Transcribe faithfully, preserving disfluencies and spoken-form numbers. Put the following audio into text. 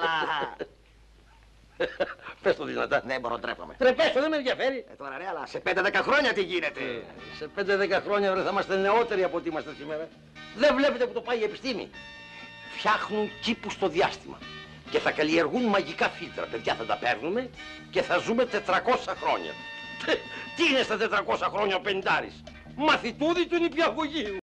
αλλά... Πες το δυνατά. Δεν μπορώ, τρέπομαι. Τρεπέσω, δεν με ενδιαφέρει. Ε, τώρα ρε, αλλά σε πέντε δέκα χρόνια τι γίνεται. Ε, σε πέντε δέκα χρόνια βρε, θα είμαστε νεότεροι από ό,τι είμαστε σήμερα. Δεν βλέπετε που το πάει η επιστήμη. Φτιάχνουν κήπους στο διάστημα και θα καλλιεργούν μαγικά φίλτρα. Παιδιά, θα τα παίρνουμε και θα ζούμε τετρακόσια χρόνια. Τι είναι στα τετρακόσια χρόνια ο πενηντάρης? Μαθητούδι του νηπιαγωγείου.